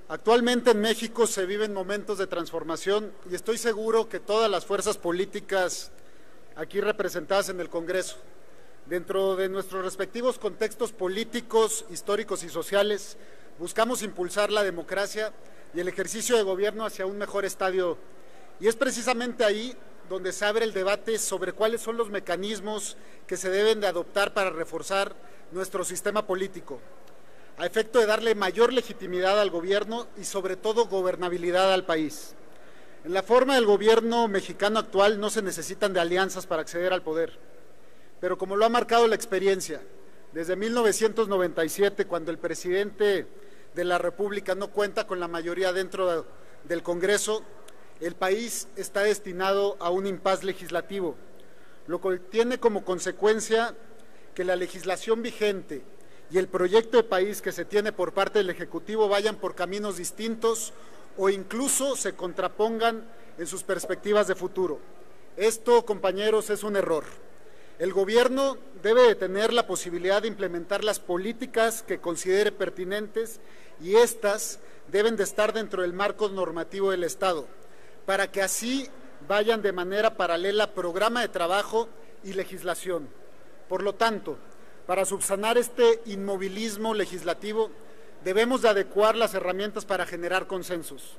Actualmente en México se viven momentos de transformación y estoy seguro que todas las fuerzas políticas aquí representadas en el Congreso, dentro de nuestros respectivos contextos políticos, históricos y sociales, buscamos impulsar la democracia y el ejercicio de gobierno hacia un mejor estadio. Y es precisamente ahí donde se abre el debate sobre cuáles son los mecanismos que se deben de adoptar para reforzar nuestro sistema político, a efecto de darle mayor legitimidad al gobierno y sobre todo gobernabilidad al país. En la forma del gobierno mexicano actual no se necesitan de alianzas para acceder al poder, pero como lo ha marcado la experiencia, desde 1997, cuando el presidente de la República no cuenta con la mayoría dentro del Congreso, el país está destinado a un impas legislativo, lo que tiene como consecuencia que la legislación vigente y el proyecto de país que se tiene por parte del Ejecutivo vayan por caminos distintos o incluso se contrapongan en sus perspectivas de futuro. Esto, compañeros, es un error. El gobierno debe de tener la posibilidad de implementar las políticas que considere pertinentes y estas deben de estar dentro del marco normativo del Estado, para que así vayan de manera paralela programa de trabajo y legislación. Por lo tanto, para subsanar este inmovilismo legislativo, debemos de adecuar las herramientas para generar consensos.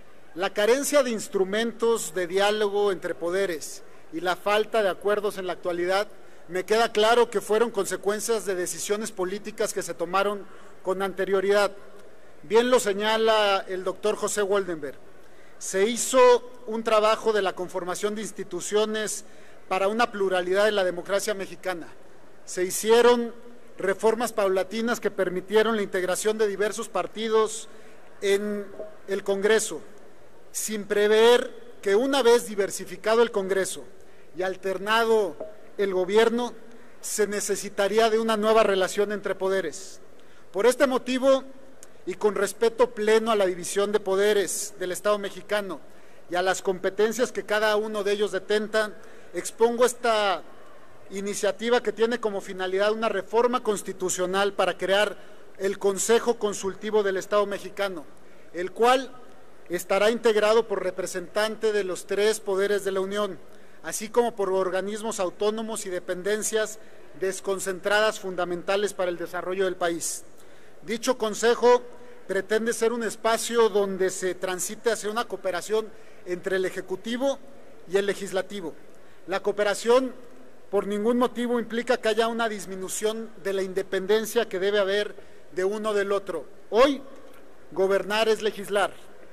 La carencia de instrumentos de diálogo entre poderes y la falta de acuerdos en la actualidad, me queda claro que fueron consecuencias de decisiones políticas que se tomaron con anterioridad. Bien lo señala el doctor José Woldenberg. Se hizo un trabajo de la conformación de instituciones para una pluralidad de la democracia mexicana. Se hicieron reformas paulatinas que permitieron la integración de diversos partidos en el Congreso, sin prever que una vez diversificado el Congreso y alternado el gobierno, se necesitaría de una nueva relación entre poderes. Por este motivo, y con respeto pleno a la división de poderes del Estado mexicano y a las competencias que cada uno de ellos detenta, expongo esta iniciativa que tiene como finalidad una reforma constitucional para crear el Consejo Consultivo del Estado mexicano, el cual estará integrado por representantes de los tres poderes de la Unión, así como por organismos autónomos y dependencias desconcentradas fundamentales para el desarrollo del país. Dicho Consejo pretende ser un espacio donde se transite hacia una cooperación entre el Ejecutivo y el Legislativo. La cooperación por ningún motivo implica que haya una disminución de la independencia que debe haber de uno del otro. Hoy, gobernar es legislar,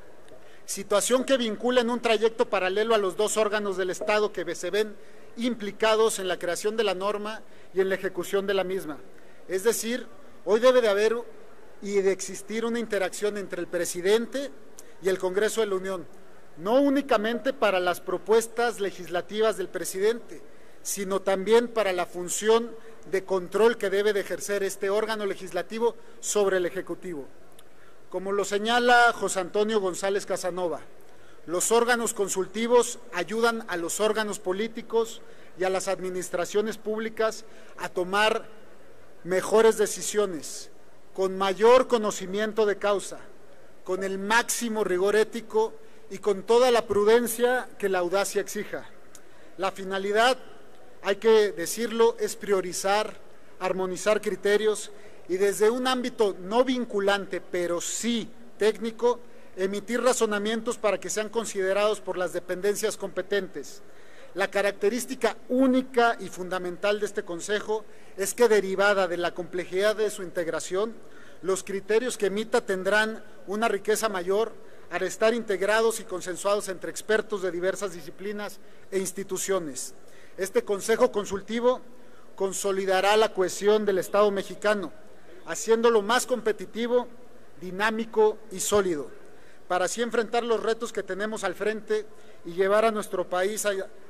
situación que vincula en un trayecto paralelo a los dos órganos del Estado que se ven implicados en la creación de la norma y en la ejecución de la misma. Es decir, hoy debe de haber y de existir una interacción entre el presidente y el Congreso de la Unión, no únicamente para las propuestas legislativas del presidente, sino también para la función de control que debe de ejercer este órgano legislativo sobre el Ejecutivo. Como lo señala José Antonio González Casanova, los órganos consultivos ayudan a los órganos políticos y a las administraciones públicas a tomar mejores decisiones, con mayor conocimiento de causa, con el máximo rigor ético y con toda la prudencia que la audacia exija. La finalidad, hay que decirlo, es priorizar, armonizar criterios y desde un ámbito no vinculante, pero sí técnico, emitir razonamientos para que sean considerados por las dependencias competentes. La característica única y fundamental de este Consejo es que, derivada de la complejidad de su integración, los criterios que emita tendrán una riqueza mayor al estar integrados y consensuados entre expertos de diversas disciplinas e instituciones. Este Consejo Consultivo consolidará la cohesión del Estado mexicano, haciéndolo más competitivo, dinámico y sólido, para así enfrentar los retos que tenemos al frente y llevar a nuestro país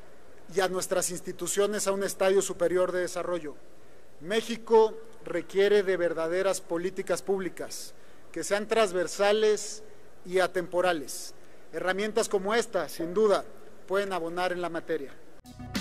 y a nuestras instituciones a un estadio superior de desarrollo. México requiere de verdaderas políticas públicas que sean transversales y atemporales. Herramientas como esta, sin duda, pueden abonar en la materia.